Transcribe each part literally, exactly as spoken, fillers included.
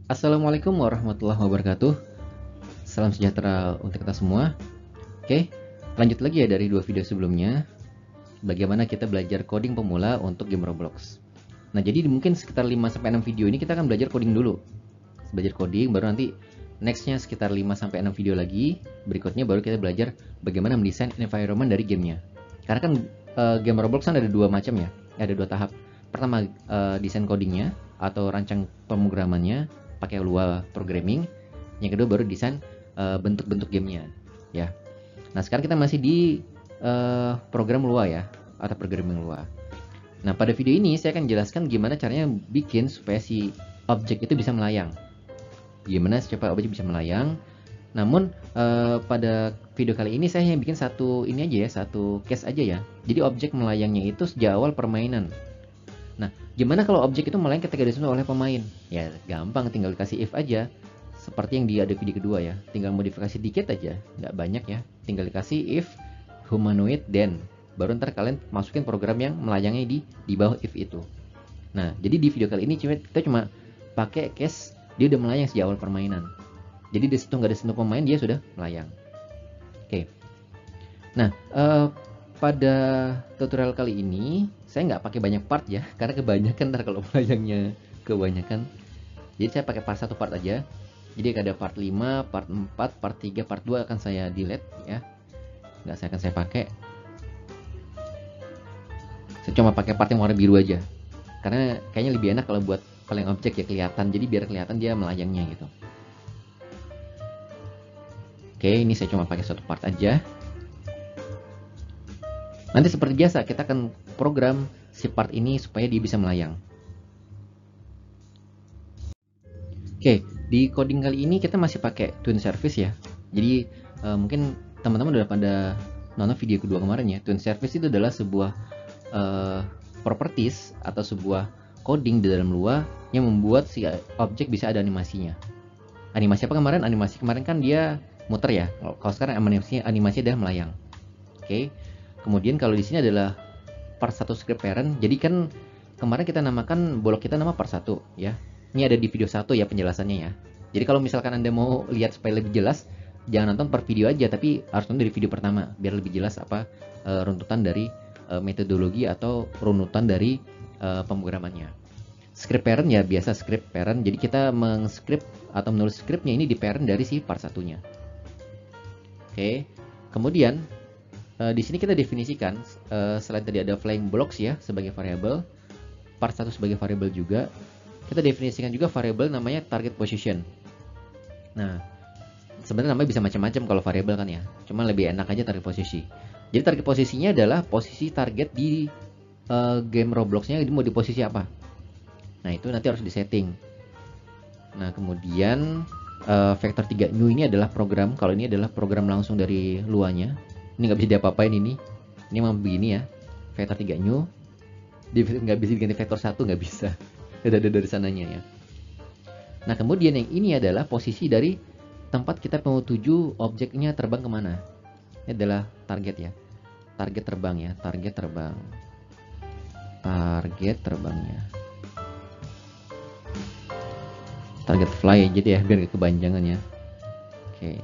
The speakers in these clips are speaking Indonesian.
Assalamualaikum warahmatullahi wabarakatuh. Salam sejahtera untuk kita semua. Oke, lanjut lagi ya dari dua video sebelumnya. Bagaimana kita belajar coding pemula untuk game Roblox. Nah, jadi mungkin sekitar lima sampai enam video ini kita akan belajar coding dulu. Belajar coding, baru nanti nextnya sekitar lima sampai enam video lagi. Berikutnya baru kita belajar bagaimana mendesain environment dari gamenya. Karena kan uh, game Roblox kan ada dua macam ya, ada dua tahap. Pertama uh, desain codingnya atau rancang pemrogramannya pakai Lua programming. Yang kedua baru desain uh, bentuk-bentuk gamenya ya. Nah, sekarang kita masih di uh, program Lua ya, atau programming Lua. Nah, pada video ini saya akan jelaskan gimana caranya bikin supaya si objek itu bisa melayang. Gimana supaya objek bisa melayang. Namun uh, pada video kali ini saya hanya bikin satu ini aja ya, satu case aja ya. Jadi objek melayangnya itu sejak awal permainan. Nah, gimana kalau objek itu melayang ketika disusun oleh pemain? Ya, gampang, tinggal dikasih if aja. Seperti yang di ada video kedua ya. Tinggal modifikasi dikit aja, nggak banyak ya. Tinggal dikasih if humanoid then. Baru ntar kalian masukin program yang melayangnya di di bawah if itu. Nah, jadi di video kali ini kita cuma pakai case dia udah melayang sejak awal permainan. Jadi di situ nggak ada sentuh pemain, dia sudah melayang. Oke. Nah, uh, pada tutorial kali ini saya nggak pakai banyak part ya, karena kebanyakan ntar kalau melayangnya kebanyakan. Jadi saya pakai part satu part aja. Jadi ada part lima, part empat, part tiga, part dua akan saya delete ya. Nggak saya akan saya pakai. Saya cuma pakai part yang warna biru aja. Karena kayaknya lebih enak kalau buat paling objek ya kelihatan. Jadi biar kelihatan dia melayangnya gitu. Oke, ini saya cuma pakai satu part aja. Nanti seperti biasa kita akan program si part ini supaya dia bisa melayang. Oke, di coding kali ini kita masih pakai Twin Service ya. Jadi uh, mungkin teman-teman udah pada nonton video kedua kemarin ya. Twin Service itu adalah sebuah uh, properties atau sebuah coding di dalam Lua yang membuat si objek bisa ada animasinya. Animasi apa kemarin? Animasi kemarin kan dia muter ya. Kalau sekarang animasi animasi adalah melayang. Oke. Kemudian kalau di sini adalah part satu script parent. Jadi kan kemarin kita namakan blok kita nama part satu ya. Ini ada di video satu ya penjelasannya ya. Jadi kalau misalkan Anda mau lihat supaya lebih jelas, jangan nonton per video aja, tapi harus nonton dari video pertama biar lebih jelas apa e, runtutan dari e, metodologi atau runutan dari e, pemrogramannya. Script parent ya biasa script parent. Jadi kita mengscript atau menulis scriptnya ini di parent dari si part satunya. Oke. Kemudian Uh, di sini kita definisikan uh, selain tadi ada flying blocks ya sebagai variabel, part satu sebagai variabel juga. Kita definisikan juga variabel namanya target position. Nah, sebenarnya namanya bisa macam-macam kalau variabel kan ya. Cuma lebih enak aja target posisi. Jadi target posisinya adalah posisi target di uh, game Robloxnya mau di posisi apa. Nah, itu nanti harus disetting. Nah, kemudian uh, vektor tiga new ini adalah program. Kalau ini adalah program langsung dari luanya. Ini nggak bisa diapa-apain ini. Ini memang begini ya. Vektor tiga new. Nggak bisa diganti vektor satu, nggak bisa. Ada dari sananya ya. Nah, kemudian yang ini adalah posisi dari tempat kita mau tuju objeknya terbang kemana. Ini adalah target ya. Target terbang ya. Target terbang. Target terbangnya. Target fly jadi ya, biar kepanjangan ya. Oke.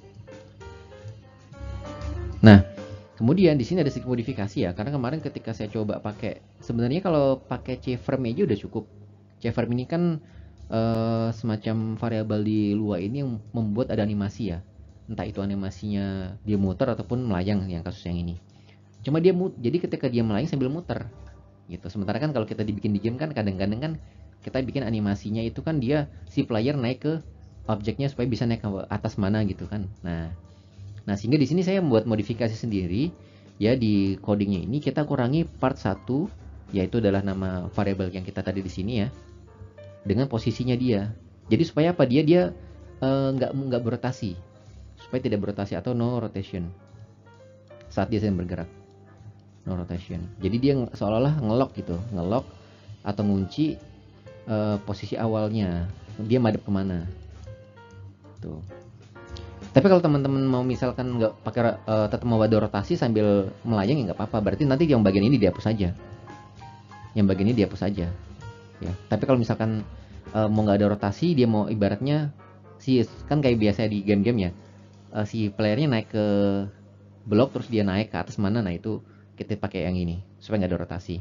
Nah, kemudian di sini ada sedikit modifikasi ya, karena kemarin ketika saya coba pakai, sebenarnya kalau pakai C-frame aja udah cukup. C-frame ini kan e, semacam variabel di Lua ini yang membuat ada animasi ya, entah itu animasinya dia muter ataupun melayang yang kasus yang ini. Cuma dia mut, jadi ketika dia melayang sambil muter, gitu. Sementara kan kalau kita dibikin di game kan kadang-kadang kan kita bikin animasinya itu kan dia si player naik ke objeknya supaya bisa naik ke atas mana gitu kan. Nah. Nah, sehingga di sini saya membuat modifikasi sendiri ya di codingnya ini kita kurangi part satu yaitu adalah nama variabel yang kita tadi di sini ya dengan posisinya dia. Jadi supaya apa? Dia dia nggak uh, nggak berotasi. Supaya tidak berotasi atau no rotation. Saat dia sedang bergerak. No rotation. Jadi dia seolah-olah ngelock gitu, ngelock atau ngunci uh, posisi awalnya. Dia madep kemana. Tuh. Tapi kalau teman-teman mau misalkan nggak pakai uh, tetap mau ada rotasi sambil melayang ya nggak apa-apa. Berarti nanti yang bagian ini dihapus saja. Yang bagian ini dihapus saja. Ya. Tapi kalau misalkan uh, mau nggak ada rotasi, dia mau ibaratnya si kan kayak biasa di game-game ya, uh, si playernya naik ke blok terus dia naik ke atas mana, nah itu kita pakai yang ini supaya nggak ada rotasi.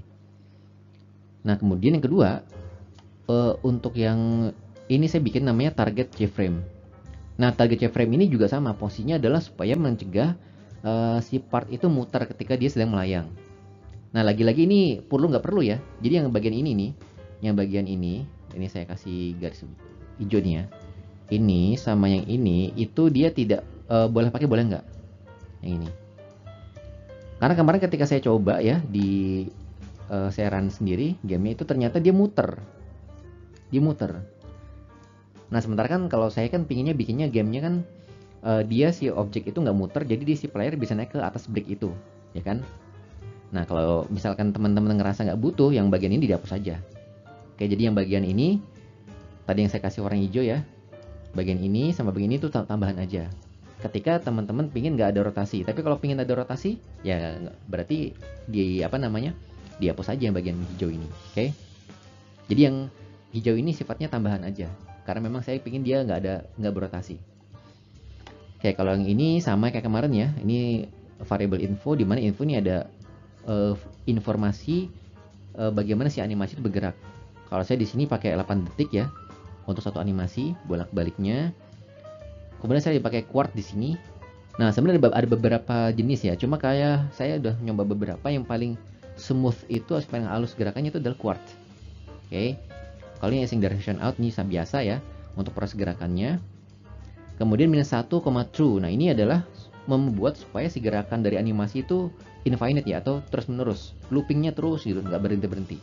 Nah kemudian yang kedua, uh, untuk yang ini saya bikin namanya target keyframe. Nah target keyframe ini juga sama, posisinya adalah supaya mencegah uh, si part itu muter ketika dia sedang melayang. Nah lagi-lagi ini perlu nggak perlu ya, jadi yang bagian ini nih, yang bagian ini ini saya kasih garis hijau nih ya, ini sama yang ini itu dia tidak uh, boleh pakai, boleh nggak yang ini, karena kemarin ketika saya coba ya di uh, saya run sendiri gamenya itu ternyata dia muter dia muter. Nah sementara kan kalau saya kan pinginnya bikinnya gamenya kan uh, dia si objek itu nggak muter, jadi di si player bisa naik ke atas brick itu ya kan. Nah kalau misalkan teman-teman ngerasa nggak butuh, yang bagian ini dihapus saja. Oke, jadi yang bagian ini tadi yang saya kasih warna hijau ya, bagian ini sama bagian ini tuh tambahan aja ketika teman-teman pingin nggak ada rotasi. Tapi kalau pingin ada rotasi ya berarti di apa namanya dihapus aja yang bagian hijau ini. Oke, jadi yang hijau ini sifatnya tambahan aja karena memang saya pingin dia nggak ada nggak berotasi. Oke, kalau yang ini sama kayak kemarin ya, ini variable info, di mana info ini ada uh, informasi uh, bagaimana si animasi itu bergerak. Kalau saya di sini pakai delapan detik ya untuk satu animasi bolak-baliknya. Kemudian saya dipakai quart di sini. Nah sebenarnya ada beberapa jenis ya, cuma kayak saya udah nyoba beberapa, yang paling smooth itu paling halus gerakannya itu adalah quart. Oke, okay. Kalau ini async direction out nih biasa ya untuk proses gerakannya. Kemudian minus satu, true. Nah ini adalah membuat supaya si gerakan dari animasi itu infinite ya, atau terus menerus, loopingnya terus gitu, nggak berhenti berhenti.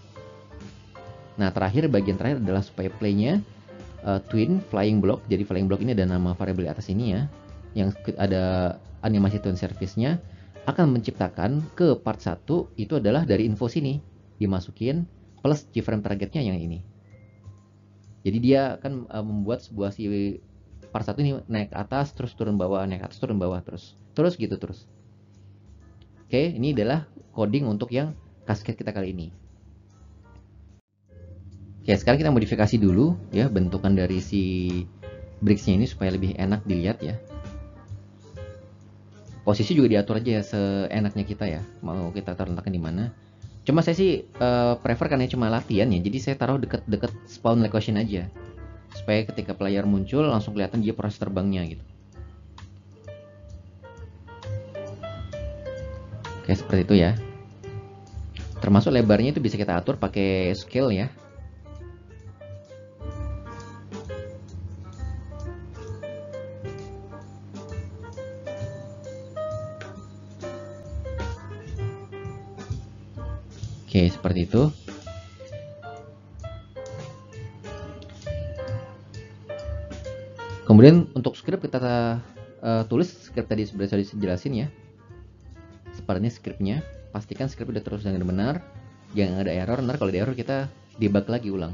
Nah terakhir, bagian terakhir adalah supaya playnya Uh, twin flying block. Jadi flying block ini ada nama variable di atas ini ya, yang ada animasi twin service-nya akan menciptakan ke part satu itu adalah dari info sini dimasukin plus keyframe targetnya yang ini. Jadi dia akan uh, membuat sebuah si part satu ini naik ke atas terus turun bawah, naik ke atas turun bawah terus terus gitu terus. Oke, ini adalah coding untuk yang cascade kita kali ini. Oke, sekarang kita modifikasi dulu ya bentukan dari si bricks-nya ini supaya lebih enak dilihat ya. Posisi juga diatur aja ya seenaknya kita ya, mau kita taruh letaknya di mana. Cuma saya sih uh, prefer karena cuma latihan ya, jadi saya taruh deket-deket spawn location aja supaya ketika player muncul langsung kelihatan dia proses terbangnya gitu. Oke, seperti itu ya. Termasuk lebarnya itu bisa kita atur pakai scale ya. Oke, seperti itu. Kemudian untuk script kita uh, tulis script tadi sudah saya jelasin ya. Sepertinya scriptnya, pastikan script udah terus dengan benar, jangan ada error. Ntar kalau ada error kita debug lagi ulang.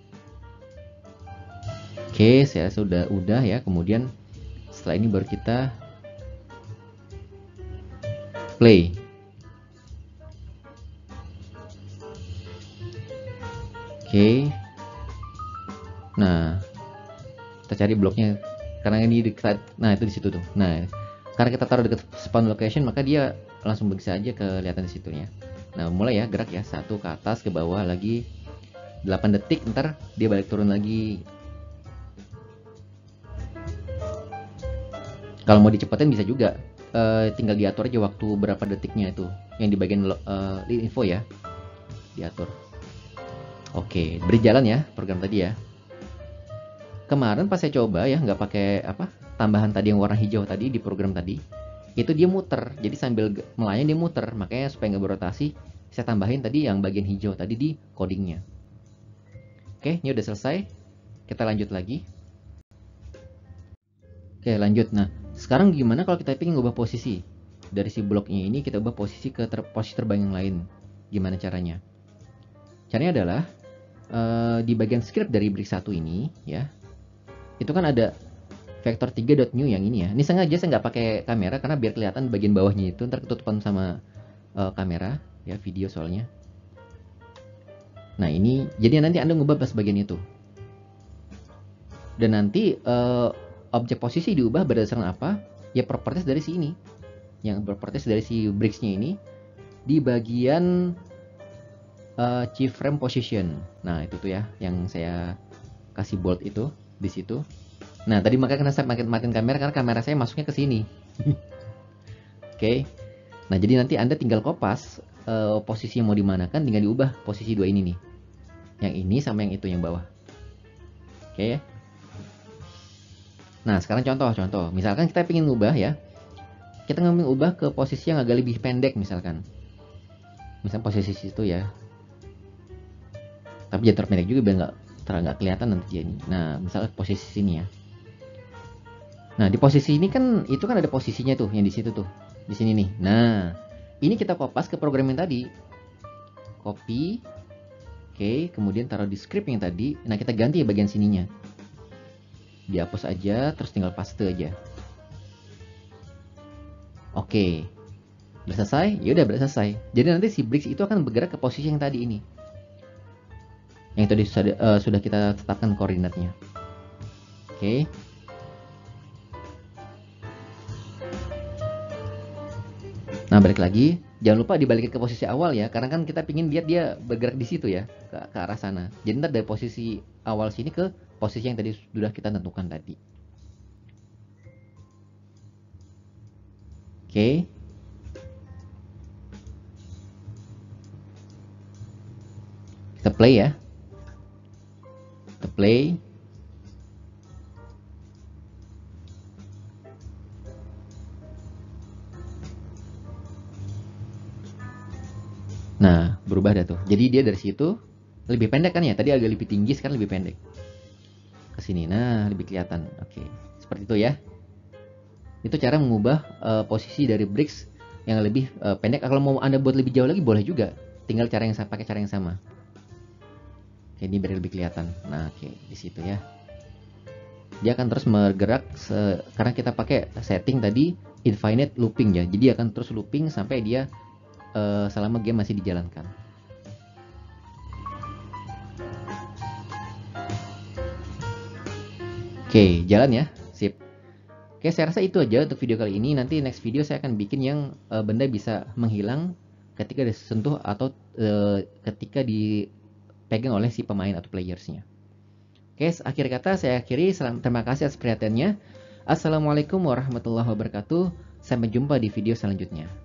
Oke, saya sudah udah ya. Kemudian setelah ini baru kita play. Oke, nah kita cari bloknya karena ini dekat, nah itu di situ tuh. Nah karena kita taruh dekat spawn location maka dia langsung bisa aja kelihatan di situnya. Nah mulai ya, gerak ya, satu ke atas ke bawah lagi delapan detik, ntar dia balik turun lagi. Kalau mau dicepetin bisa juga, e, tinggal diatur aja waktu berapa detiknya itu yang di bagian uh, info ya, diatur. Oke, berjalan ya program tadi ya. Kemarin pas saya coba ya, nggak pakai apa tambahan tadi yang warna hijau tadi di program tadi, itu dia muter. Jadi sambil melayang dia muter, makanya supaya nggak berotasi, saya tambahin tadi yang bagian hijau tadi di codingnya. Oke, ini udah selesai. Kita lanjut lagi. Oke, lanjut. Nah, sekarang gimana kalau kita ingin ngubah posisi dari si bloknya ini, kita ubah posisi ke ter posisi terbang yang lain? Gimana caranya? Caranya adalah Uh, di bagian script dari brick satu ini ya, itu kan ada vektor tiga.new yang ini ya. Ini sengaja saya nggak pakai kamera karena biar kelihatan bagian bawahnya itu, ntar ketutupan sama uh, kamera ya, video soalnya. Nah ini jadi nanti Anda ngubah pas bagian itu. Dan nanti uh, objek posisi diubah berdasarkan apa? Ya properties dari si ini. Yang properties dari si bricks-nya ini di bagian uh, keyframe position. Nah, itu tuh ya yang saya kasih bold itu di situ. Nah, tadi makanya saya makin matiin kamera karena kamera saya masuknya ke sini. Oke. Okay. Nah, jadi nanti Anda tinggal kopas uh, posisi yang mau dimanakan, tinggal diubah posisi dua ini nih. Yang ini sama yang itu yang bawah. Oke. Okay. Nah, sekarang contoh-contoh. Misalkan kita ingin ubah ya. Kita ingin ubah ke posisi yang agak lebih pendek misalkan. Misalkan posisi situ ya. Tapi jangan terpendek juga biar nggak terlalu nggak kelihatan nanti ini. Nah, misalnya posisi sini ya. Nah, di posisi ini kan itu kan ada posisinya tuh yang di situ tuh. Di sini nih. Nah, ini kita kopas ke program yang tadi. Copy. Oke, kemudian taruh di script yang tadi. Nah, kita ganti ya bagian sininya. Dihapus aja, terus tinggal paste aja. Oke. Udah selesai? Ya udah, udah selesai. Jadi nanti si bricks itu akan bergerak ke posisi yang tadi ini. Yang tadi sudah, uh, sudah kita tetapkan koordinatnya. Oke. Nah, balik lagi. Jangan lupa dibalikin ke posisi awal ya, karena kan kita pingin lihat dia bergerak di situ ya, ke, ke arah sana. Jadi ntar dari posisi awal sini ke posisi yang tadi sudah kita tentukan tadi. Oke. Kita play ya. Kita play. Nah, berubah dah tuh. Jadi dia dari situ lebih pendek kan ya? Tadi agak lebih tinggi, sekarang lebih pendek. Ke sini. Nah, lebih kelihatan. Oke. Seperti itu ya. Itu cara mengubah uh, posisi dari bricks yang lebih uh, pendek. Kalau mau Anda buat lebih jauh lagi boleh juga. Tinggal cara yang pakai cara yang sama. Oke, ini biar lebih kelihatan. Nah, oke, di situ ya. Dia akan terus bergerak se karena kita pakai setting tadi infinite looping ya. Jadi akan terus looping sampai dia Uh, selama game masih dijalankan. Oke, jalan ya, sip. Oke, saya rasa itu aja untuk video kali ini. Nanti next video saya akan bikin yang uh, benda bisa menghilang ketika disentuh atau uh, ketika dipegang oleh si pemain atau playersnya. Oke, akhir kata saya akhiri. Terima kasih atas perhatiannya. Assalamualaikum warahmatullahi wabarakatuh. Sampai jumpa di video selanjutnya.